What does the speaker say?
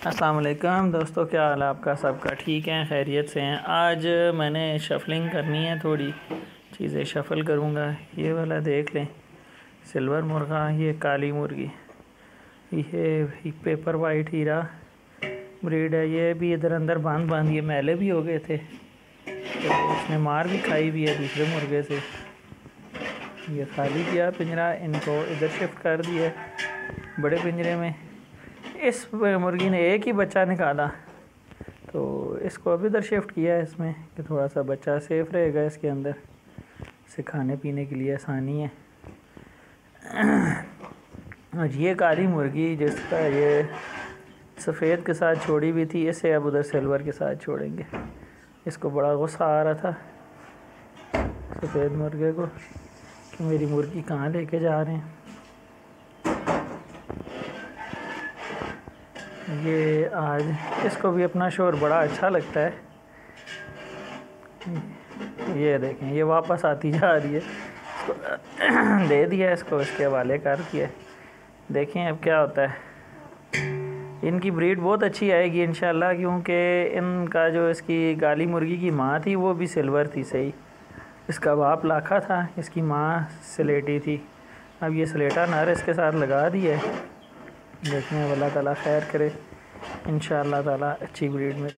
अस्सलाम वालेकुम दोस्तों, क्या हाल है आपका? सबका ठीक है, खैरियत से हैं। आज मैंने शफलिंग करनी है, थोड़ी चीज़ें शफल करूँगा। ये वाला देख लें, सिल्वर मुर्गा, ये काली मुर्गी, ये पेपर वाइट हीरा ब्रीड है। ये भी इधर अंदर बांध ये मैले भी हो गए थे, तो उसने मार भी खाई भी है दूसरे मुर्गे से। ये खाली किया पिंजरा, इनको इधर शिफ्ट कर दिया बड़े पिंजरे में। इस मुर्गी ने एक ही बच्चा निकाला, तो इसको अभी इधर शिफ्ट किया है इसमें कि थोड़ा सा बच्चा सेफ रहेगा इसके अंदर, इसे खाने पीने के लिए आसानी है। और ये काली मुर्गी जिसका ये सफ़ेद के साथ छोड़ी भी थी, इसे अब उधर सिल्वर के साथ छोड़ेंगे। इसको बड़ा गुस्सा आ रहा था सफ़ेद मुर्गे को कि मेरी मुर्गी कहाँ लेके जा रहे हैं। ये आज इसको भी अपना शोर बड़ा अच्छा लगता है। ये देखें, ये वापस आती जा रही है, इसको दे दिया, इसको इसके हवाले कर दिया। देखें अब क्या होता है। इनकी ब्रीड बहुत अच्छी आएगी इंशाल्लाह, क्योंकि इनका जो इसकी काली मुर्गी की माँ थी वो भी सिल्वर थी। सही, इसका बाप लाखा था, इसकी माँ स्लेटी थी। अब ये स्लेटा नर इसके साथ लगा दिया है। देखने अल्लाह ताला खैर करे, इंशाअल्लाह ताला अच्छी ब्रीड में।